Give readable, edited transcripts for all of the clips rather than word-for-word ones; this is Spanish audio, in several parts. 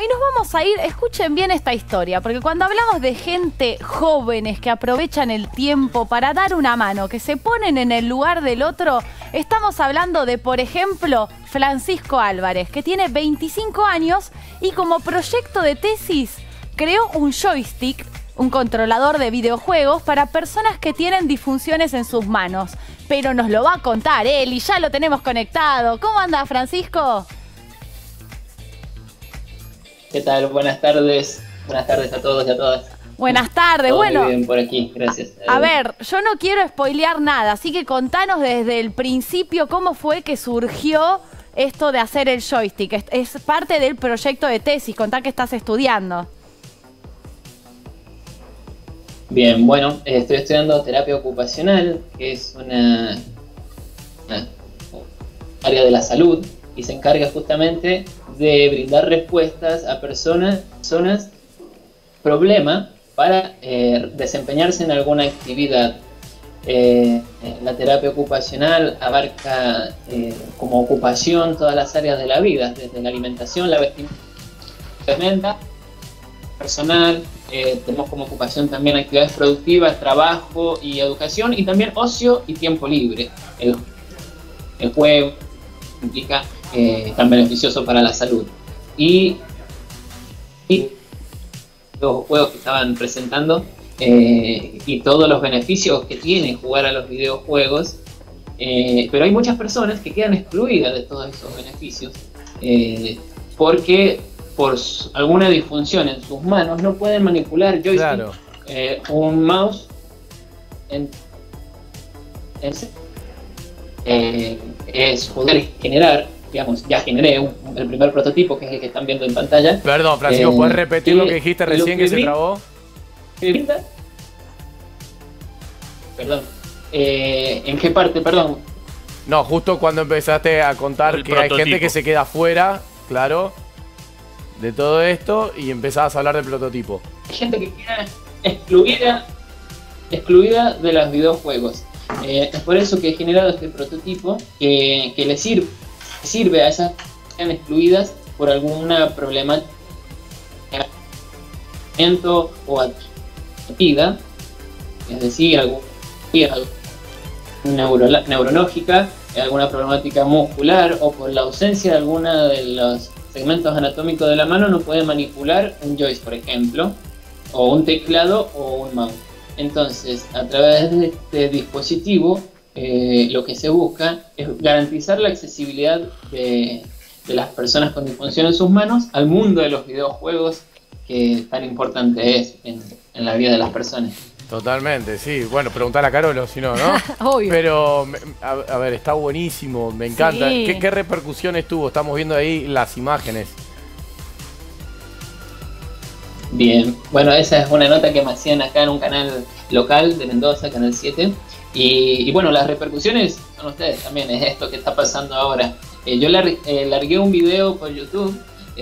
y nos vamos a ir, escuchen bien esta historia, porque cuando hablamos de gente jóvenes que aprovechan el tiempo para dar una mano, que se ponen en el lugar del otro, estamos hablando de, por ejemplo, Francisco Álvarez, que tiene 25 años y como proyecto de tesis creó un joystick, un controlador de videojuegos para personas que tienen disfunciones en sus manos. Pero nos lo va a contar él y ya lo tenemos conectado. ¿Cómo anda, Francisco? ¿Qué tal? Buenas tardes. Buenas tardes a todos y a todas. Buenas tardes. Todo bueno, muy bien por aquí, gracias. A ver, yo no quiero spoilear nada, así que contanos desde el principio cómo fue que surgió esto de hacer el joystick. Es parte del proyecto de tesis, contá que estás estudiando. Bien, bueno, estoy estudiando terapia ocupacional, que es una área de la salud y se encarga justamente de brindar respuestas a personas problema para desempeñarse en alguna actividad. La terapia ocupacional abarca como ocupación todas las áreas de la vida, desde la alimentación, la vestimenta personal, tenemos como ocupación también actividades productivas, trabajo y educación, y también ocio y tiempo libre. El juego implica tan beneficioso para la salud. Y los juegos que estaban presentando y todos los beneficios que tiene jugar a los videojuegos, pero hay muchas personas que quedan excluidas de todos esos beneficios porque por alguna disfunción en sus manos no pueden manipular joystick, claro. Un mouse es poder generar, digamos, ya generé el primer prototipo, que es el que están viendo en pantalla. Perdón, Francisco, ¿puedes repetir lo que dijiste recién que se trabó? Perdón. ¿En qué parte? Perdón. No, justo cuando empezaste a contar que hay gente que se queda fuera, claro, de todo esto, y empezabas a hablar del prototipo. Hay gente que queda excluida de los videojuegos. Es por eso que he generado este prototipo que le sirve a esas que están excluidas por alguna problemática o actividad, es decir, neurológica, alguna problemática muscular o por la ausencia de alguna de los segmentos anatómicos de la mano no puede manipular un joystick, por ejemplo, o un teclado o un mouse. Entonces, a través de este dispositivo, lo que se busca es garantizar la accesibilidad de las personas con disfunción en sus manos al mundo de los videojuegos, que tan importante es en la vida de las personas. Totalmente, sí. Bueno, preguntar a Carolo, si no, ¿no? Obvio. Pero, a ver, está buenísimo, me encanta. Sí. ¿Qué repercusiones tuvo? Estamos viendo ahí las imágenes. Bien, bueno, esa es una nota que me hacían acá en un canal local de Mendoza, Canal 7. Y bueno, las repercusiones son ustedes también, es esto que está pasando ahora. Yo largué un video por YouTube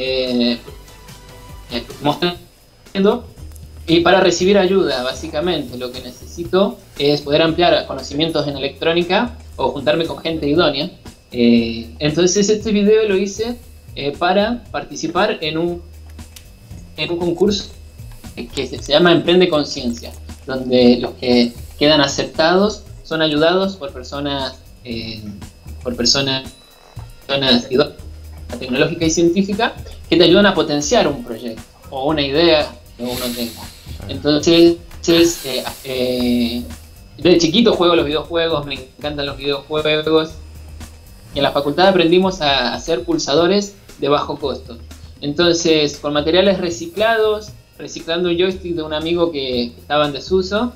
mostrando. Y para recibir ayuda, básicamente, lo que necesito es poder ampliar conocimientos en electrónica o juntarme con gente idónea. Entonces este video lo hice para participar en un concurso que se llama Emprende Conciencia, donde los que quedan aceptados son ayudados por personas tecnológica y científica que te ayudan a potenciar un proyecto o una idea que uno tenga. Entonces, desde chiquito juego los videojuegos, me encantan los videojuegos. Y en la facultad aprendimos a hacer pulsadores de bajo costo. Entonces, con materiales reciclados, reciclando un joystick de un amigo que estaba en desuso,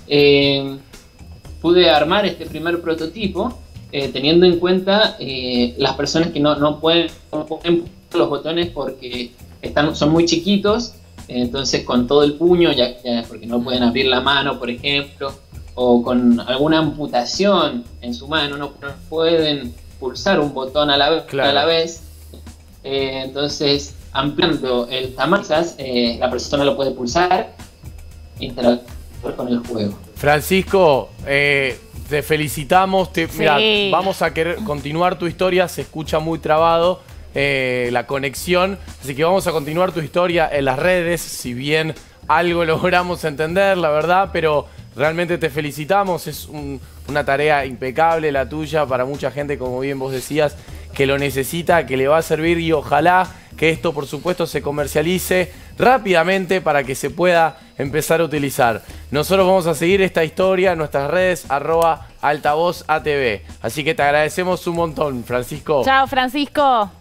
pude armar este primer prototipo, teniendo en cuenta las personas que no pueden los botones porque son muy chiquitos. Entonces con todo el puño, ya porque no pueden abrir la mano, por ejemplo, o con alguna amputación en su mano, no pueden pulsar un botón a la vez. Entonces, ampliando el tamaño, la persona lo puede pulsar e interactuar con el juego. Francisco, te felicitamos. Mirá, vamos a querer continuar tu historia, se escucha muy trabado, la conexión. Así que vamos a continuar tu historia en las redes, si bien algo logramos entender, la verdad, pero realmente te felicitamos. Es una tarea impecable la tuya para mucha gente, como bien vos decías, que lo necesita, que le va a servir, y ojalá que esto, por supuesto, se comercialice rápidamente para que se pueda empezar a utilizar. Nosotros vamos a seguir esta historia en nuestras redes, @altavozatv. Así que te agradecemos un montón, Francisco. Chao, Francisco.